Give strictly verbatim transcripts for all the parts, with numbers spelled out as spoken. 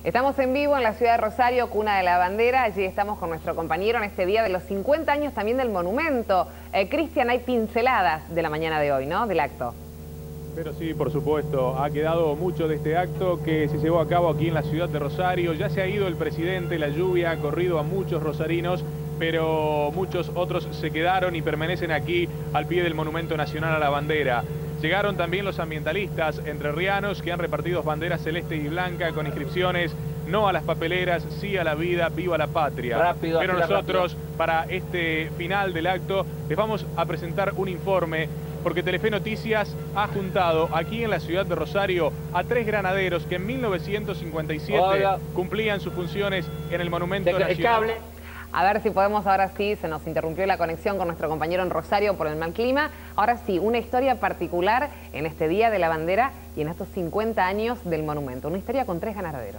Estamos en vivo en la ciudad de Rosario, cuna de la bandera. Allí estamos con nuestro compañero en este día de los cincuenta años también del monumento. Eh, Cristian, hay pinceladas de la mañana de hoy, ¿no? Del acto. Pero sí, por supuesto, ha quedado mucho de este acto que se llevó a cabo aquí en la ciudad de Rosario. Ya se ha ido el presidente, la lluvia ha corrido a muchos rosarinos, pero muchos otros se quedaron y permanecen aquí al pie del Monumento Nacional a la Bandera. Llegaron también los ambientalistas entrerrianos que han repartido banderas celeste y blanca con inscripciones: no a las papeleras, sí a la vida, viva la patria. Rápido, Pero nosotros, rápido. para este final del acto, les vamos a presentar un informe, porque Telefe Noticias ha juntado aquí en la ciudad de Rosario a tres granaderos que en mil novecientos cincuenta y siete Hola. cumplían sus funciones en el Monumento de, Nacional. Cable. A ver si podemos, ahora sí, se nos interrumpió la conexión con nuestro compañero en Rosario por el mal clima. Ahora sí, una historia particular en este Día de la Bandera y en estos cincuenta años del monumento. Una historia con tres ganaderos.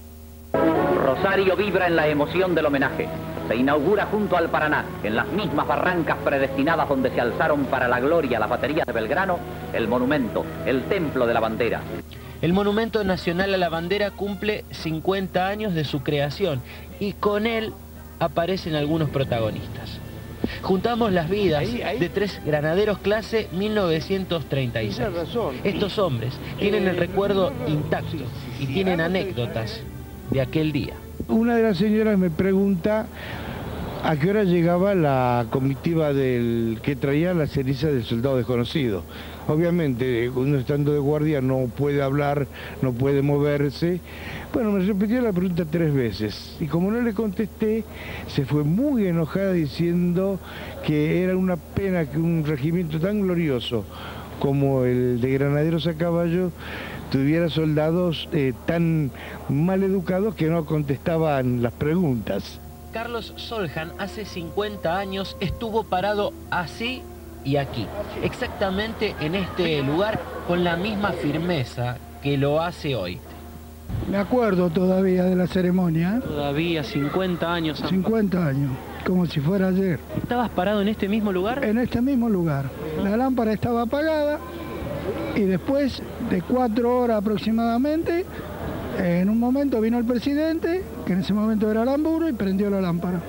Rosario vibra en la emoción del homenaje. Se inaugura junto al Paraná, en las mismas barrancas predestinadas donde se alzaron para la gloria las baterías de Belgrano, el monumento, el templo de la bandera. El Monumento Nacional a la Bandera cumple cincuenta años de su creación y con él aparecen algunos protagonistas. Juntamos las vidas ahí, ahí. de tres granaderos clase mil novecientos treinta y seis. Estos hombres tienen el recuerdo intacto y tienen anécdotas de aquel día. Una de las señoras me pregunta a qué hora llegaba la comitiva del que traía la ceniza del soldado desconocido. Obviamente, uno estando de guardia no puede hablar, no puede moverse. Bueno, me repitió la pregunta tres veces y como no le contesté, se fue muy enojada diciendo que era una pena que un regimiento tan glorioso como el de granaderos a caballo tuviera soldados eh, tan mal educados que no contestaban las preguntas. Carlos Soljan hace cincuenta años estuvo parado así y aquí, exactamente en este lugar, con la misma firmeza que lo hace hoy. Me acuerdo todavía de la ceremonia. Todavía cincuenta años. cincuenta años, como si fuera ayer. ¿Estabas parado en este mismo lugar? En este mismo lugar. La lámpara estaba apagada y después de cuatro horas aproximadamente, en un momento vino el presidente, que en ese momento era Aramburu, y prendió la lámpara.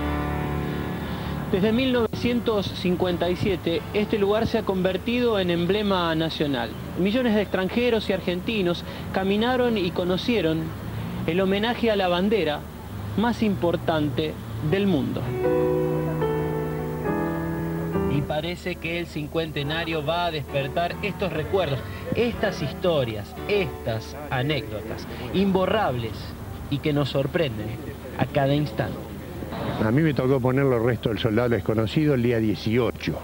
Desde mil novecientos cincuenta y siete, este lugar se ha convertido en emblema nacional. Millones de extranjeros y argentinos caminaron y conocieron el homenaje a la bandera más importante del mundo. Y parece que el cincuentenario va a despertar estos recuerdos, estas historias, estas anécdotas imborrables y que nos sorprenden a cada instante. A mí me tocó poner los restos del soldado desconocido el día dieciocho,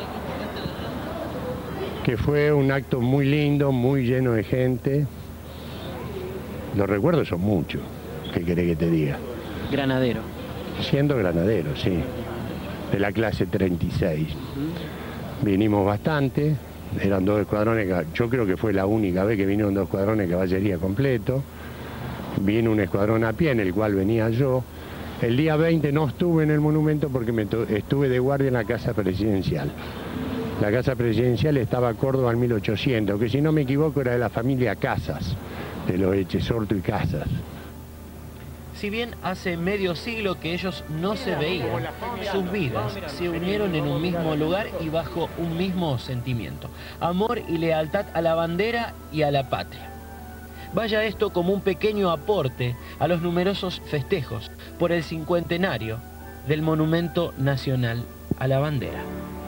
que fue un acto muy lindo, muy lleno de gente. Los recuerdos son muchos, ¿qué querés que te diga? Granadero. Siendo granadero, sí, de la clase treinta y seis. Vinimos bastante, eran dos escuadrones, yo creo que fue la única vez que vinieron dos escuadrones de caballería completo. Vino un escuadrón a pie en el cual venía yo. El día veinte no estuve en el monumento porque me estuve de guardia en la casa presidencial. La casa presidencial estaba a Córdoba en mil ochocientos, que si no me equivoco era de la familia Casas, de los Echesorto y Casas. Si bien hace medio siglo que ellos no se veían, sus vidas se unieron en un mismo lugar y bajo un mismo sentimiento: amor y lealtad a la bandera y a la patria. Vaya esto como un pequeño aporte a los numerosos festejos por el cincuentenario del Monumento Nacional a la Bandera.